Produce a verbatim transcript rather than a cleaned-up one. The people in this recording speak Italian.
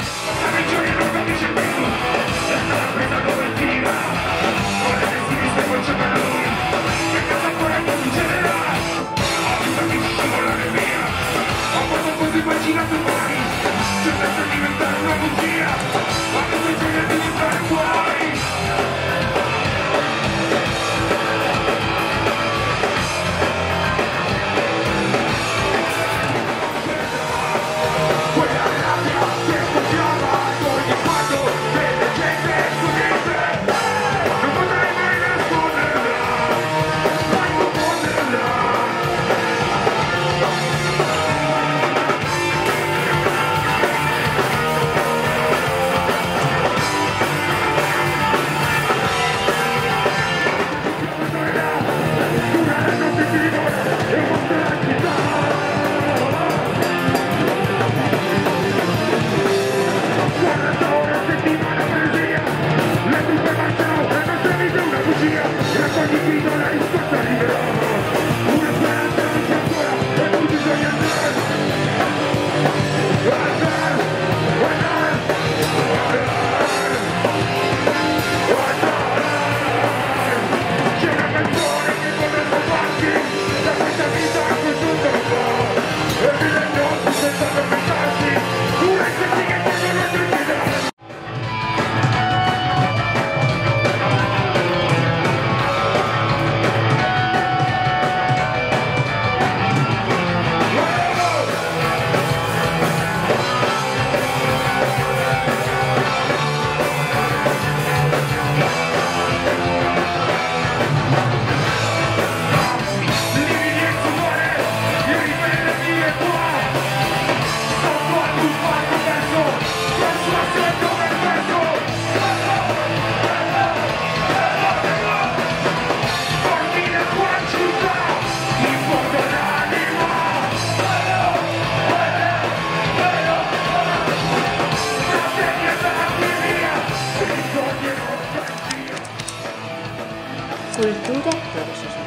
Immaginato mai, se penso diventare una bugia, ma come bisogna diventare fuori. Quella rabbia che sfociava ogni quando vede gente studente, non potrei mai nasconderla, mai confonderla. Cultura versus